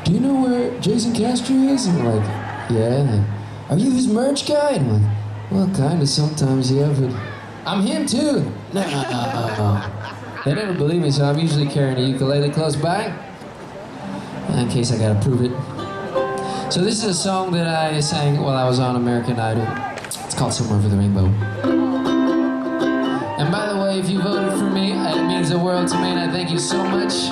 do you know where Jason Castro is? And I'm like, yeah. And like, are you his merch guy? And I'm like, well, kind of, sometimes, yeah, but I'm him too. No. They never believe me, so I'm usually carrying a ukulele close by, in case I gotta prove it. So this is a song that I sang while I was on American Idol. It's called Somewhere Over the Rainbow. And by the way, if you voted for me, it means the world to me, and I thank you so much.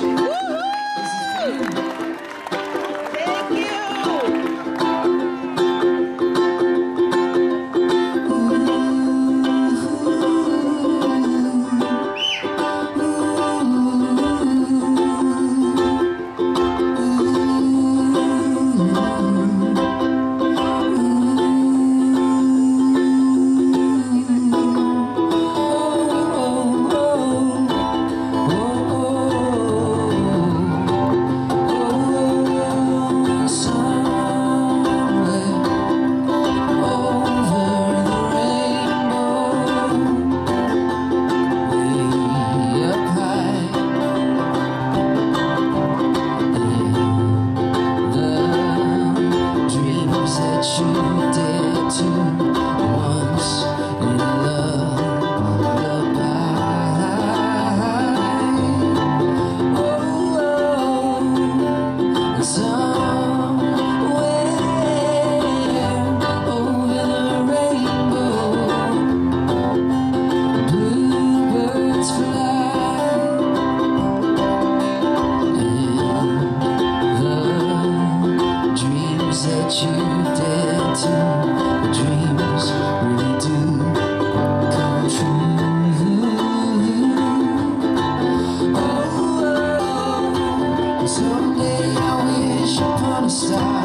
Someday I wish upon a star.